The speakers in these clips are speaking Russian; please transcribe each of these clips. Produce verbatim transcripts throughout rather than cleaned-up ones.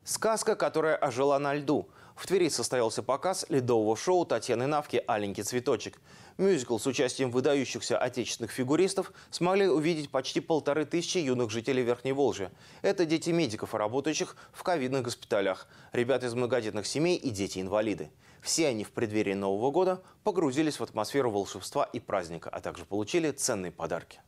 Сказка, которая ожила на льду. В Твери состоялся показ ледового шоу Татьяны Навки «Аленький цветочек». Мюзикл с участием выдающихся отечественных фигуристов смогли увидеть почти полторы тысячи юных жителей Верхней Волжья. Это дети медиков, работающих в ковидных госпиталях, ребята из многодетных семей и дети-инвалиды. Все они в преддверии Нового года погрузились в атмосферу волшебства и праздника, а также получили ценные подарки.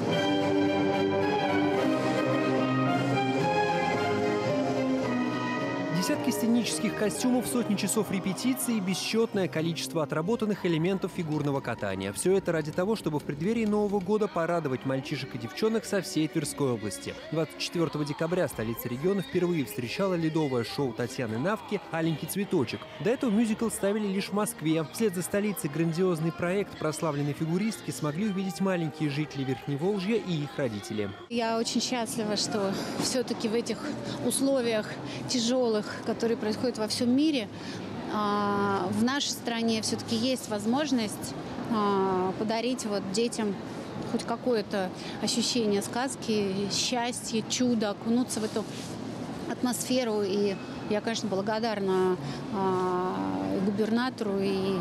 Десятки сценических костюмов, сотни часов репетиций и бесчетное количество отработанных элементов фигурного катания. Все это ради того, чтобы в преддверии Нового года порадовать мальчишек и девчонок со всей Тверской области. двадцать четвёртого декабря столица региона впервые встречала ледовое шоу Татьяны Навки «Аленький цветочек». До этого мюзикл ставили лишь в Москве. Вслед за столицей грандиозный проект прославленной фигуристки смогли увидеть маленькие жители Верхневолжья и их родители. Я очень счастлива, что все-таки в этих условиях тяжелых, которые происходят во всем мире, в нашей стране все-таки есть возможность подарить вот детям хоть какое-то ощущение сказки, счастья, чуда, окунуться в эту атмосферу. И я, конечно, благодарна губернатору и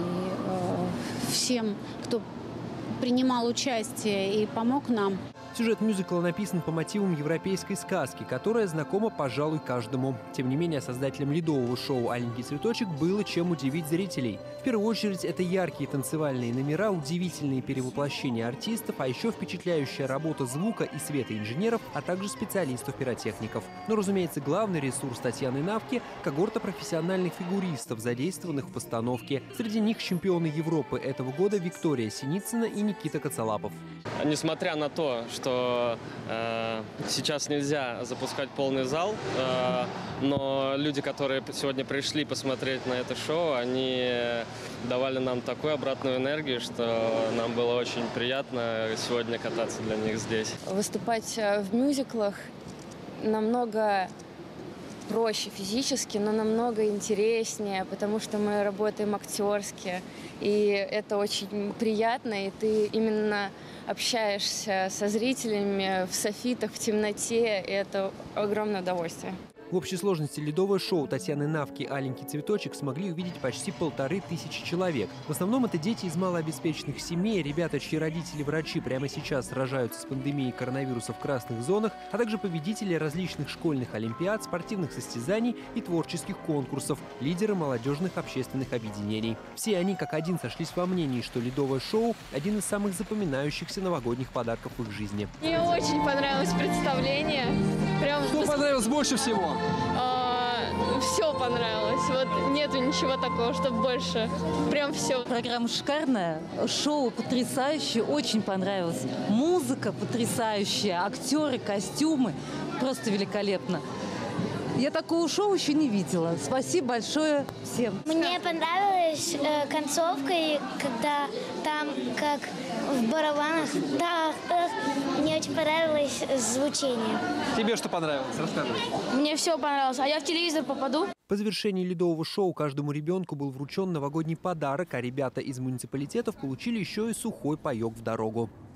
всем, кто принимал участие и помог нам. Сюжет мюзикла написан по мотивам европейской сказки, которая знакома, пожалуй, каждому. Тем не менее, создателям ледового шоу «Аленький цветочек» было чем удивить зрителей. В первую очередь, это яркие танцевальные номера, удивительные перевоплощения артистов, а еще впечатляющая работа звука и света инженеров, а также специалистов-пиротехников. Но, разумеется, главный ресурс Татьяны Навки – когорта профессиональных фигуристов, задействованных в постановке. Среди них чемпионы Европы этого года Виктория Синицына и Никита Коцалапов. Несмотря на то, что э, сейчас нельзя запускать полный зал, э, но люди, которые сегодня пришли посмотреть на это шоу, они давали нам такую обратную энергию, что нам было очень приятно сегодня кататься для них здесь. Выступать в мюзиклах намного проще физически, но намного интереснее, потому что мы работаем актерски, и это очень приятно, и ты именно общаешься со зрителями в софитах, в темноте, и это огромное удовольствие. В общей сложности ледовое шоу Татьяны Навки «Аленький цветочек» смогли увидеть почти полторы тысячи человек. В основном это дети из малообеспеченных семей, ребята, чьи родители врачи прямо сейчас сражаются с пандемией коронавируса в красных зонах, а также победители различных школьных олимпиад, спортивных состязаний и творческих конкурсов, лидеры молодежных общественных объединений. Все они как один сошлись во мнении, что ледовое шоу – один из самых запоминающихся новогодних подарков в их жизни. Мне очень понравилось представление. Прям... Что понравилось больше всего? А, все понравилось. Вот нету ничего такого, чтобы больше. Прям все. Программа шикарная, шоу потрясающее, очень понравилось. Музыка потрясающая, актеры, костюмы. Просто великолепно. Я такого шоу еще не видела. Спасибо большое всем. Мне понравилась э, концовка, и когда там как в барабанах, да, э, мне очень понравилось звучение. Тебе что понравилось? Рассказывай. Мне все понравилось. А я в телевизор попаду? По завершении ледового шоу каждому ребенку был вручен новогодний подарок, а ребята из муниципалитетов получили еще и сухой паек в дорогу.